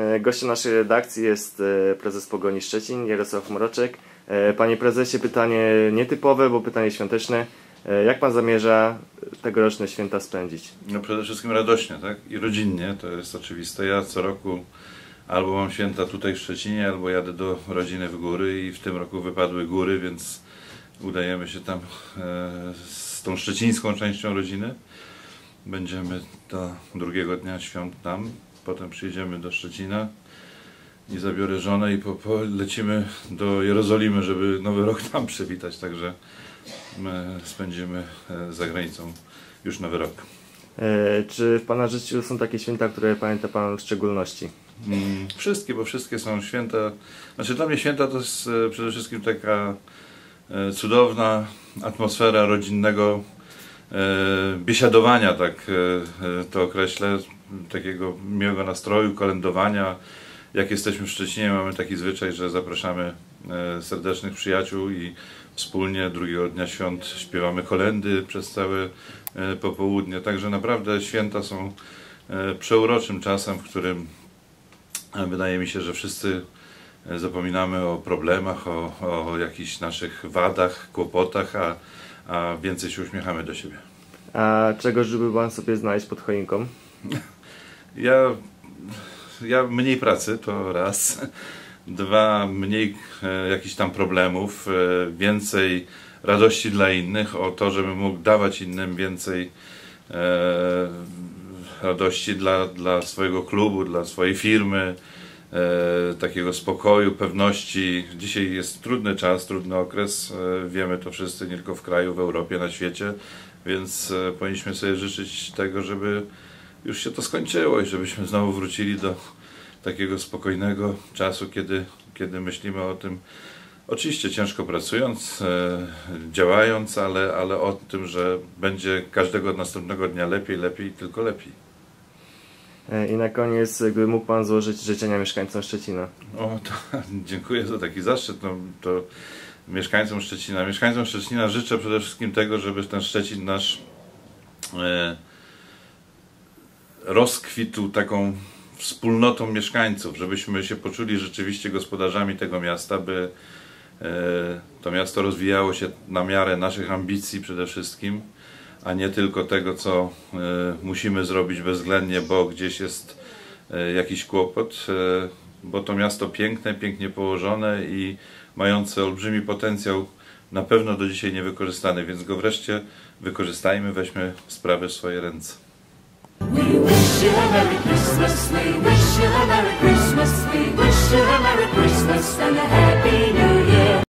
Gościem naszej redakcji jest prezes Pogoni Szczecin, Jarosław Mroczek. Panie prezesie, pytanie nietypowe, bo pytanie świąteczne. Jak pan zamierza tegoroczne święta spędzić? No przede wszystkim radośnie, tak? I rodzinnie, to jest oczywiste. Ja co roku albo mam święta tutaj w Szczecinie, albo jadę do rodziny w góry i w tym roku wypadły góry, więc udajemy się tam z tą szczecińską częścią rodziny. Będziemy do drugiego dnia świąt tam, potem przyjedziemy do Szczecina i zabiorę żonę i lecimy do Jerozolimy, żeby Nowy Rok tam przywitać, także my spędzimy za granicą już Nowy Rok. Czy w pana życiu są takie święta, które pamięta pan w szczególności? Wszystkie, bo wszystkie są święta. Znaczy dla mnie święta to jest przede wszystkim taka cudowna atmosfera rodzinnego biesiadowania, tak to określę, takiego miłego nastroju, kolędowania. Jak jesteśmy w Szczecinie, mamy taki zwyczaj, że zapraszamy serdecznych przyjaciół i wspólnie drugiego dnia świąt śpiewamy kolędy przez całe popołudnie. Także naprawdę święta są przeuroczym czasem, w którym wydaje mi się, że wszyscy zapominamy o problemach, o jakichś naszych wadach, kłopotach, a więcej się uśmiechamy do siebie. A czego życzyłby pan sobie znaleźć pod choinką? Ja mniej pracy, to raz. Dwa, mniej jakichś tam problemów, więcej radości dla innych, o to, żebym mógł dawać innym więcej radości dla swojego klubu, dla swojej firmy, takiego spokoju, pewności. Dzisiaj jest trudny czas, trudny okres, wiemy to wszyscy, nie tylko w kraju, w Europie, na świecie, więc powinniśmy sobie życzyć tego, żeby już się to skończyło i żebyśmy znowu wrócili do takiego spokojnego czasu, kiedy myślimy o tym, oczywiście ciężko pracując, działając, ale o tym, że będzie każdego następnego dnia lepiej, lepiej, tylko lepiej. I na koniec, gdyby mógł pan złożyć życzenia mieszkańcom Szczecina. Dziękuję za taki zaszczyt. No, to mieszkańcom Szczecina życzę przede wszystkim tego, żeby ten Szczecin nasz rozkwitł taką wspólnotą mieszkańców, żebyśmy się poczuli rzeczywiście gospodarzami tego miasta, by to miasto rozwijało się na miarę naszych ambicji przede wszystkim, a nie tylko tego, co musimy zrobić bezwzględnie, bo gdzieś jest jakiś kłopot, bo to miasto piękne, pięknie położone i mające olbrzymi potencjał, na pewno do dzisiaj niewykorzystany, więc go wreszcie wykorzystajmy, weźmy sprawy w swoje ręce. We wish you a Merry Christmas, we wish you a Merry Christmas, we wish you a Merry Christmas and a Happy